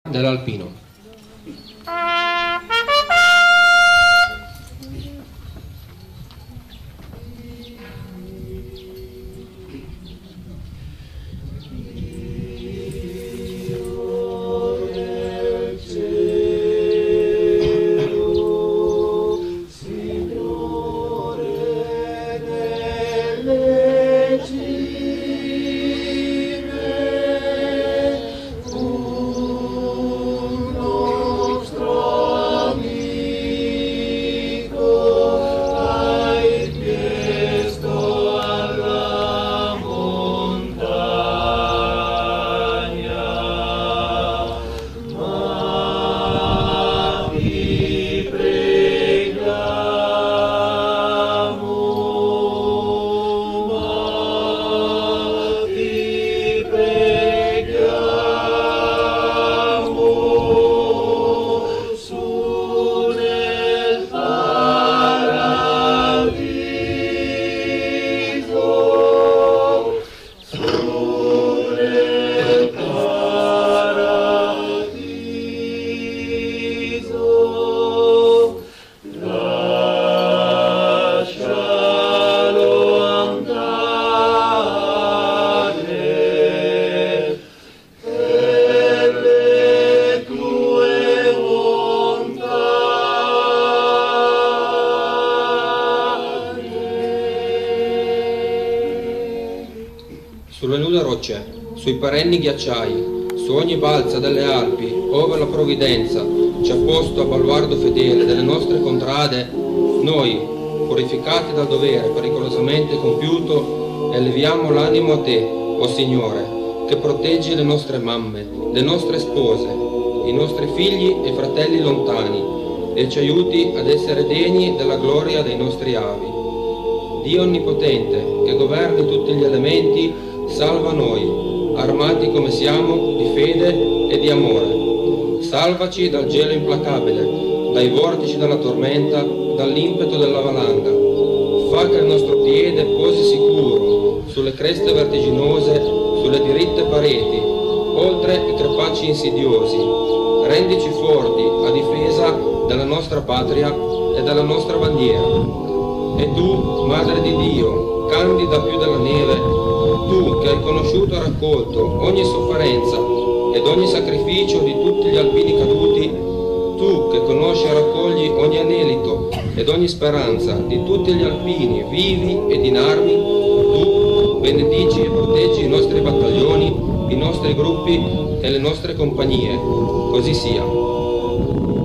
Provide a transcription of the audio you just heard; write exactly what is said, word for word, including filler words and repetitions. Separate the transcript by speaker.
Speaker 1: dell'Alpino.
Speaker 2: Sulle nude rocce, sui perenni ghiacciai, su ogni balza delle Alpi, ove la provvidenza ci ha posto a baluardo fedele delle nostre contrade, noi, purificati dal dovere pericolosamente compiuto, eleviamo l'animo a te, o Signore, che proteggi le nostre mamme, le nostre spose, i nostri figli e fratelli lontani, e ci aiuti ad essere degni della gloria dei nostri avi. Dio Onnipotente, che governi tutti gli elementi, salva noi, armati come siamo di fede e di amore. Salvaci dal gelo implacabile, dai vortici della tormenta, dall'impeto della valanga. Fa che il nostro piede posi sicuro sulle creste vertiginose, sulle diritte pareti, oltre i crepacci insidiosi. Rendici forti a difesa della nostra patria e della nostra bandiera. E tu, Madre di Dio, candida più della neve, tu che hai conosciuto e raccolto ogni sofferenza ed ogni sacrificio di tutti gli alpini caduti, tu che conosci e raccogli ogni anelito ed ogni speranza di tutti gli alpini vivi ed in armi, tu benedici e proteggi i nostri battaglioni, i nostri gruppi e le nostre compagnie. Così sia.